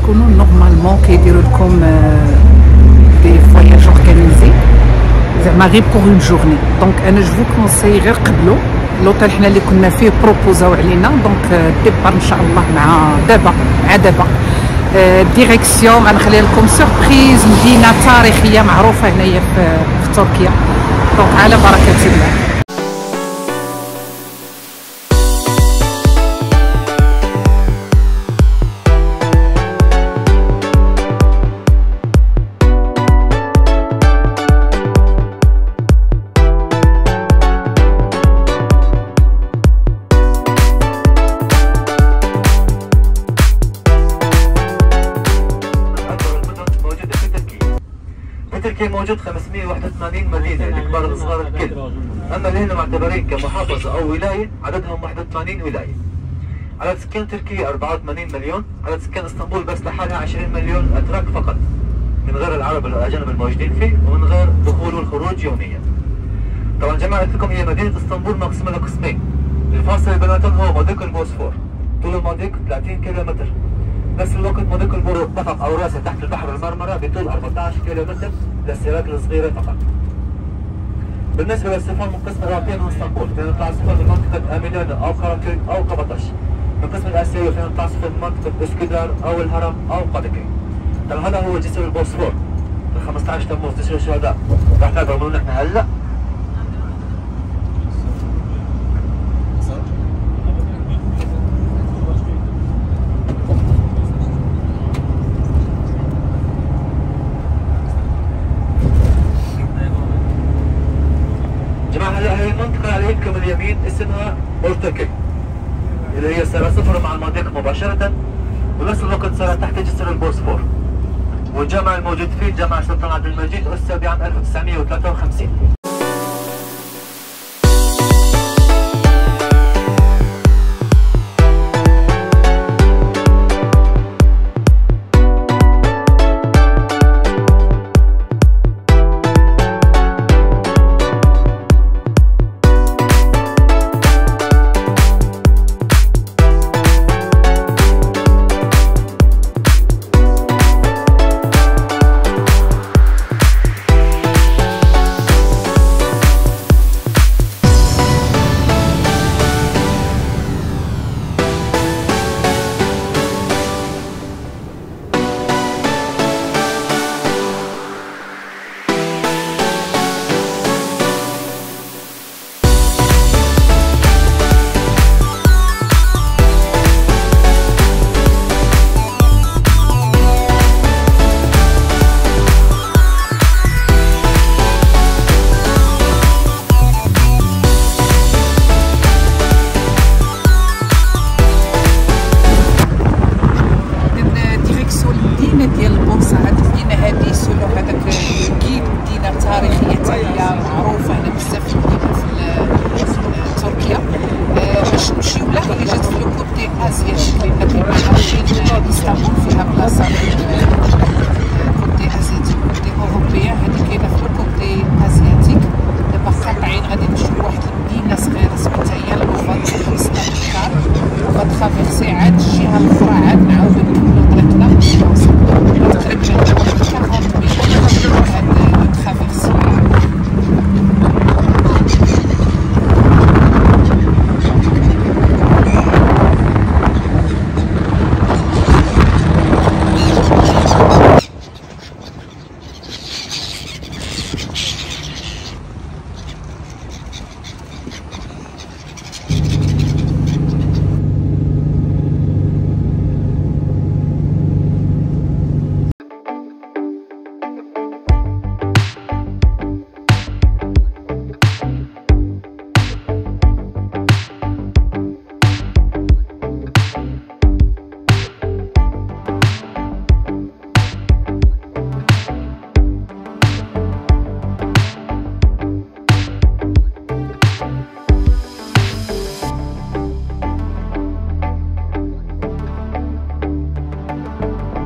كتكونوا نورمالمون كيديروا لكم دي فواياج اورغانيزي زعما غير بوغ اون جورني. دونك انا جو فو كونساي غير قبلوا لوطيل حنا اللي كنا فيه بروبوزاو علينا. دونك ديبار ان شاء الله مع دابا ديريكسيون غنخليها لكم سوربريز. مدينه تاريخيه معروفه هنايا في تركيا. دونك على بركه الله. تركيا موجود 581 مدينة لكبار الصغار الكل. أما اللي هنا معتبرين كمحافظة أو ولاية عددهم 81 ولاية. عدد سكان تركيا 84 مليون، عدد سكان اسطنبول بس لحالها 20 مليون أتراك فقط، من غير العرب الأجانب الموجودين فيه ومن غير دخول والخروج يوميا. طبعا جماعة قلت لكم هي مدينة اسطنبول مقسمة لقسمين، الفاصل بيناتهم هو مضيق البوسفور، طول المضيق 30 كيلومتر. نفس الوقت مضيق البوسفور أو راسه تحت البحر المرمرة بطول 14 كيلومتر للسيارات الصغيرة فقط. بالنسبة للسفن منقسمة إضافية من اسطنبول، فينا نطلع سفن من منطقة أمينانا أو كراكوي أو قبطش. من القسم الآسيوي فينا نطلع سفن من منطقة اسكندر أو الهرم أو قادكي. طبعا هذا هو جسر البوسفور. 15 تموز جسر الشهداء. راح تعبرون نحن هلا. هلا هي المنطقة على يدكم اليمين اسمها اورتاكي اللي هي صار صفر مع المضيق مباشرة، ونفس الوقت صار تحت جسر البوسفور. والجامع الموجود فيه جامع سلطان عبد المجيد أسس بعام 1953.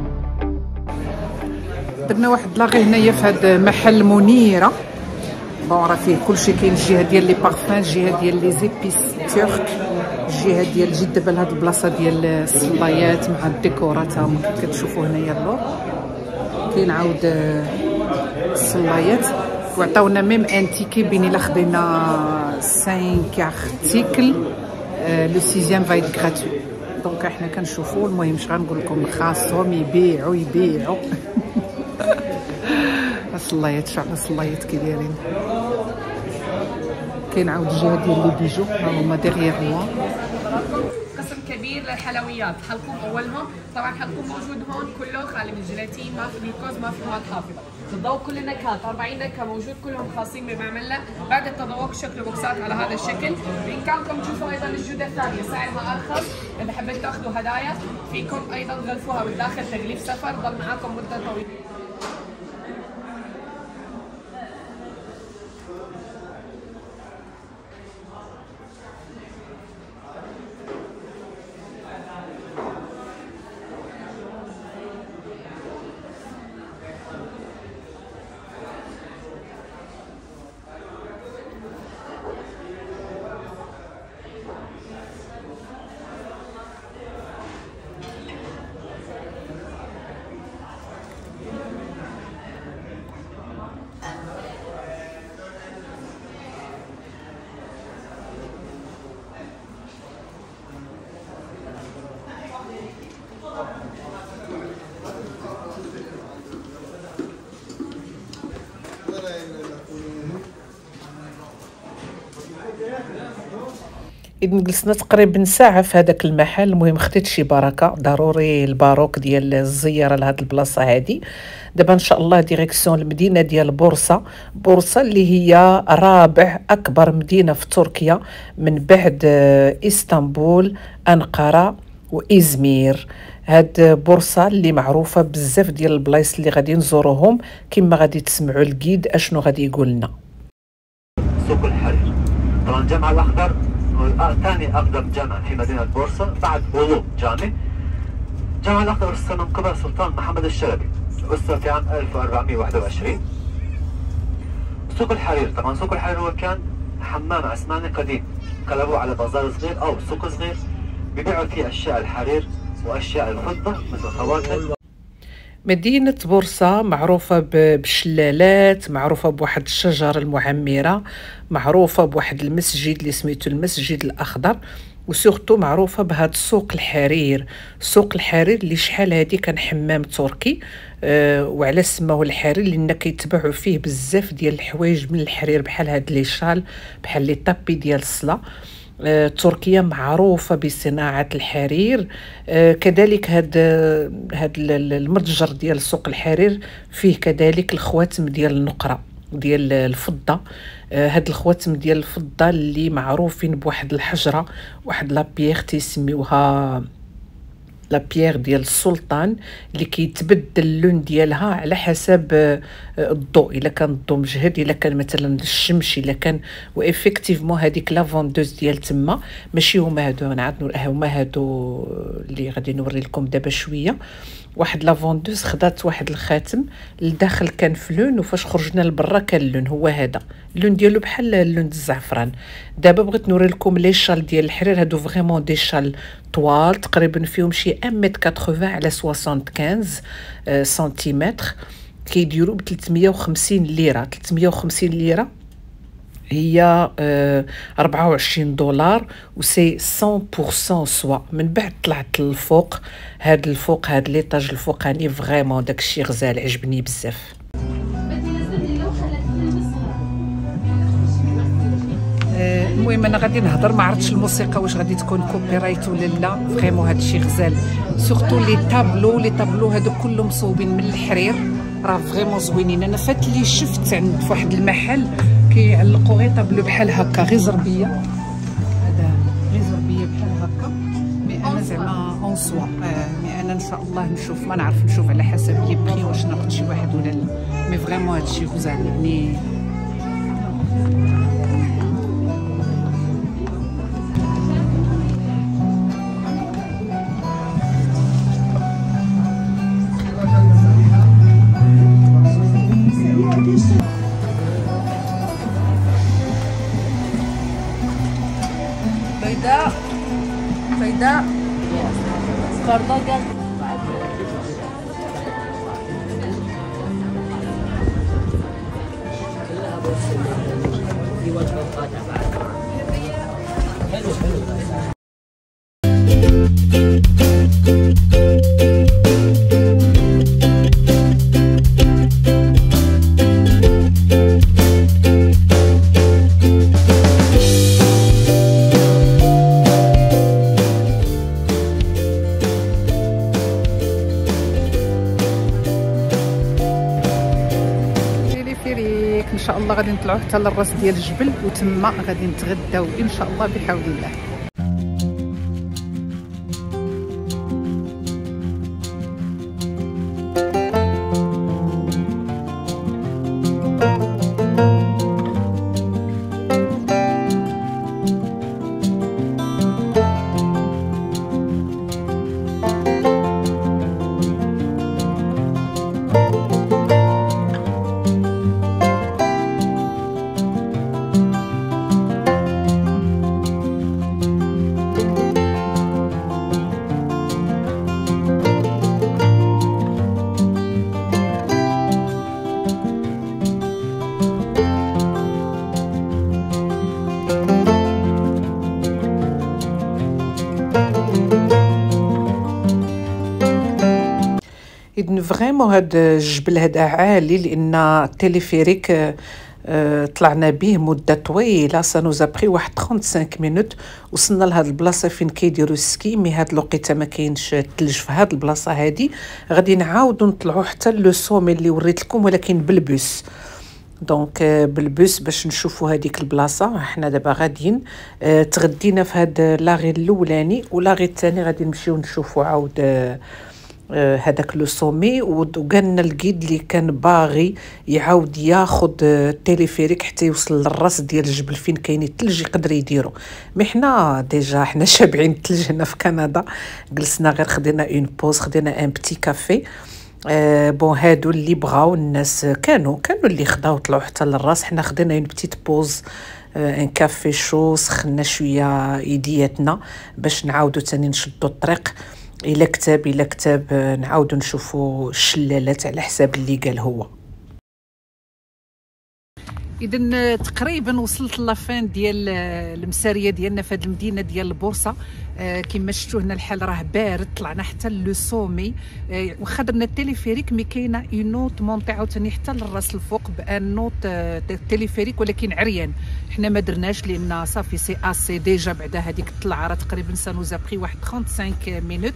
درنا واحد لاغي هنايا في هذا محل منيره. بون راه فيه كلشي، كاين الجهه ديال لي بارفان، الجهه ديال لي زيبيس ترك، الجهه ديال جيت دابا لهاد البلاصه ديال الصلايات مع الديكورات ها هما كتشوفوا هنايا اللور. كاين عاود الصلايات وعطاونا ميم ان تيكي بين الا خدينا 5 ارتيكل لو 6 فايت غراتوي. دونك احنا كنشوفوا. المهم اش غنقول لكم، خاصهم يبيعوا الصلايات. شوف الصلايات كي دايرين. كاين عاود الجهه ديال لي بيجو ها هما ديغيغ موا. قسم كبير للحلويات، حلقوم اولهم طبعا حلقوم موجود هون كله خالي من الجيلاتين، ما في جلوكوز، ما في مواد حافظه. تتذوق كل النكهات، 40 نكهه موجود كلهم خاصين بمعملنا. بعد التذوق شكل بوكسات على هذا الشكل. بامكانكم تشوفوا ايضا الجوده الثانيه سعرها ارخص، اذا حبيتوا تاخذوا هدايا فيكم ايضا تغلفوها بالداخل تغليف سفر ضل معاكم مده طويله. إذن جلسنا تقريبا ساعة في هذاك المحل. المهم خديت شي بركة، ضروري الباروك ديال الزيارة لهاد البلاصة هادي. دابا إن شاء الله ديريكسيون المدينة ديال بورصة اللي هي رابع أكبر مدينة في تركيا من بعد إسطنبول، أنقرة وإزمير. هاد بورصة اللي معروفة بزاف ديال البلايص اللي غادي نزوروهم، كما غادي تسمعوا الجيد اشنو غادي يقول لنا. سوق الحرير طبعا الجامع الأخضر هو ثاني أقدم جامع في مدينة بورصة بعد أولو جامع. الجامع الأخضر أسس من قبل السلطان محمد الشلبي، أسس في عام 1421. سوق الحرير طبعا سوق الحرير هو كان حمام عثماني قديم قلبوه على بازار صغير أو سوق صغير بيبيعوا فيه أشياء الحرير وأشياء الفضة مثل خواتم. مدينة بورصة معروفة بالشلالات، معروفة بواحد الشجر المعمرة، معروفة بواحد المسجد اللي سميتو المسجد الأخضر، وسورتو معروفة بهاد سوق الحرير. سوق الحرير اللي شحال هادي كان حمام تركي، وعلى سماوه الحرير لان كيتباعوا فيه بزاف ديال الحوايج من الحرير بحال هاد لي شال، بحال لي طابي ديال الصلاة. تركيا معروفة بصناعة الحرير. كذلك هاد المتجر ديال سوق الحرير فيه كذلك الخواتم ديال النقرة ديال الفضة. هاد الخواتم ديال الفضة اللي معروفين بواحد الحجرة، واحد لابيير تيسميوها لابيير ديال السلطان، اللي كيتبدل اللون ديالها على حسب الضوء، الا كان الضوء مجهد، الا كان مثلا الشمس، الا كان وافيكتيفمون هذيك لا فوندوز ديال تما ماشي هما هادو، هما هادو اللي غادي نوري لكم دابا شويه. واحد لا فوندوز خدات واحد الخاتم لداخل كان في لون، وفاش خرجنا لبرا كان اللون هو هذا، اللون ديالو بحال اللون الزعفران. دابا بغيت نوري لكم لي شال ديال الحرير، هادو فريمون دي شال طوال، تقريبا فيهم شي 1.80 على 75 سنتيمتر، كيديروا ب 350 ليره. 350 ليره هي 24 دولار، وسي 100% سوا. من بعد طلعت للفوق، هاد الفوق هاد ليطاج الفوقاني فريمون داكشي غزال، عجبني بزاف. المهم انا غادي نهضر، ما عرفتش الموسيقى واش غادي تكون كوبيرايت ولا لا. فريمون هادشي غزال، سورتو لي طابلو هادو كلهم مصوبين من الحرير، راه فريمون زوينين. انا فات لي شفت عند فواحد المحل كيعلقوا غير طابلو بحال هكا، غير زربيه، هذا غير زربيه بحال هكا. مي انا زعما اون سوا، مي انا ان شاء الله نشوف، ما نعرف، نشوف على حسب لي بري واش ناخذ شي واحد ولا لا. مي فريمون هادشي غزال يعني. هذا كرداغ. ان شاء الله غادي نطلعوا حتى للراس ديال الجبل وتما غادي نتغداو ان شاء الله بحول الله. إذن فريمون هاد الجبل هذا عالي لان التليفيريك طلعنا به مده طويله، سانوزا بري واحد 35 مينوت وصلنا لهاد البلاصه فين كيديروا السكي. مي هاد الوقيته ما كاينش الثلج في هاد البلاصه هادي، غادي نعاودوا نطلعوا حتى لو سومي اللي وريت لكم ولكن بالبوس. دونك بالبوس باش نشوفوا هذيك البلاصه. حنا دابا غاديين تغدينا في هاد لاغي الاولاني ولاغي الثاني غادي نمشيو نشوفوا عاود هذاك لو سومي. وقالنا الجيد اللي كان باغي يعاود ياخذ التليفيريك حتى يوصل للراس ديال الجبل فين كاين الثلج يقدر يديرو. مي حنا ديجا حنا شابعين الثلج هنا في كندا، جلسنا غير خدينا اون بوز، خدينا ان بتي كافي. بون هادو اللي بغاو الناس كانوا اللي خداو طلعوا حتى للراس. حنا خدينا اون بتيت بوز ان كافي شو، سخنا شويه ايدياتنا باش نعاودوا تاني نشدوا الطريق. الى كتاب نعاودوا نشوفوا الشلالات على حساب اللي قال هو. اذا تقريبا وصلت لافين ديال المساريه ديالنا في هذه المدينه ديال البورصه. كما شفتوا هنا الحال راه بارد، طلعنا حتى لو سومي واخا درنا التليفيريك. مي كاينه اون نوت مونطي عاوتاني حتى للراس الفوق بان نوت تليفيريك ولكن عريان. حنا ما درناش لان صافي سي اسي ديجا بعدا هذيك الطلعه راه تقريبا سانوزا بري واحد 35 مينوت.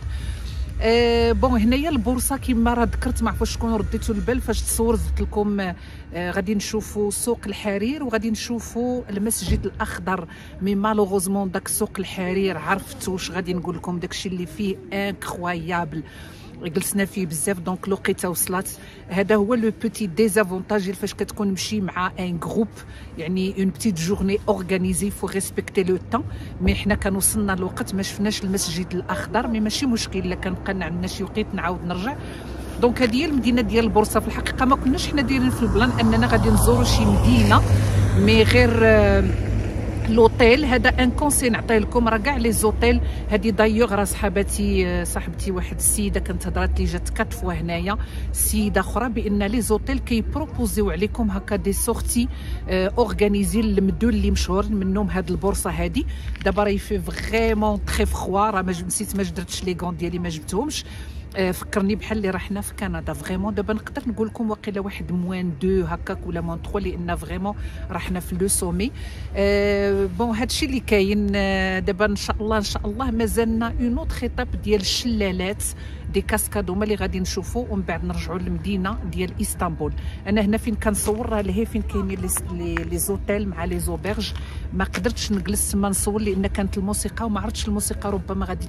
بون هنايا البورصه كما راه ذكرت، ما عرفتش شكون رديتوا البال فاش تصورت لكم. غادي نشوفوا سوق الحرير وغادي نشوفوا المسجد الاخضر. مي مالوغوزمون داك سوق الحرير عرفت واش غادي نقول لكم، داكشي اللي فيه انكرويابل، جلسنا فيه بزاف. دونك الوقيته وصلت. هذا هو لو بوتي ديزافونتاج فاش كتكون مشي مع ان جروب، يعني اون بتيت جورني اورغانيزي فو ريسبكتي لو طون. مي حنا كان وصلنا الوقت ما شفناش المسجد الاخضر، مي ماشي مشكل الا كنبقى عندنا شي وقيت نعاود نرجع. دونك هذه هي المدينه ديال البورصه. في الحقيقه ما كناش حنا دايرين في البلان اننا غادي نزوروا شي مدينه، مي غير لوطيل هذا ان كونسي نعطيه لكم. راه كاع لي زوطيل هذه دايوغ راه صاحبتي واحد السيده كانت هضرات لي جات 4 فوا هنايا، سيده اخرى، بان لي زوطيل كيبروبوزيو عليكم هكا دي سورتي اورغانيزي للمدن اللي مشهورين منهم هاد البورصه هادي. دابا راهي في فريمون تري فخوا، راه نسيت ما جدرتش لي غون ديالي ما جبتهمش. فكرني بحال اللي رحنا في كندا فريمون. دابا نقدر نقول لكم واقيلا واحد موان 2 هكاك ولا موان 3 لان فريمون رحنا في لو سومي. بون هادشي اللي كاين دابا. ان شاء الله مازالنا اون اوتر ايتاب ديال الشلالات دي كاسكاد هما اللي غادي نشوفوا، ومن بعد نرجعوا للمدينه ديال اسطنبول. انا هنا فين كنصور راه لهي فين كاينين لي زوتيل مع لي زوبرج. ما قدرتش نجلس تما نصور لان كانت الموسيقى وما عرفتش الموسيقى ربما غادي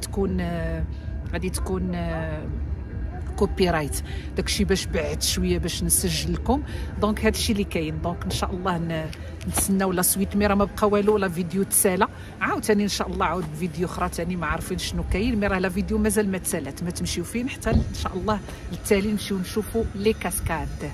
تكون كوبي رايت، داكشي باش بعت شويه باش نسجل لكم. دونك هادشي اللي كاين. دونك ان شاء الله نتسناو لا سويت. مي راه ما بقى والو، لا فيديو تسالى عاوتاني ان شاء الله. عاود فيديو اخرى ثاني ما عارفين شنو كاين. مي راه لا فيديو مازال ما تسالات، ما تمشيو فين حتى ان شاء الله التالي نمشيو نشوفوا لي كاسكاد.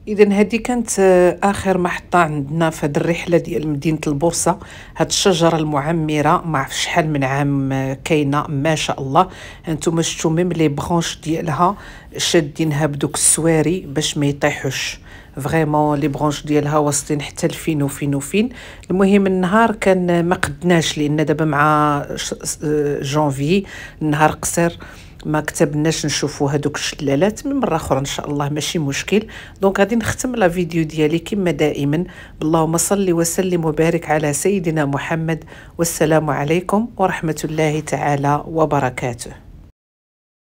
اذا هذه كانت اخر محطه عندنا في هذه الرحله ديال مدينه البورصه. هاد الشجره المعمره ما عرف شحال من عام كاينه ما شاء الله. انتم شفتوا ميم لي برونش ديالها شادينها بدوك السواري باش ما يطيحوش. فريمون لي برونش ديالها واصلين حتى لفين وفين وفين. المهم النهار كان ما قدناش لان دابا مع جانفي النهار قصير ما كتبناش نشوفوا هذوك الشلالات. من مره اخرى ان شاء الله ماشي مشكل. دونك غادي نختم لا فيديو ديالي كما دائما. اللهم صل وسلم وبارك على سيدنا محمد، والسلام عليكم ورحمه الله تعالى وبركاته.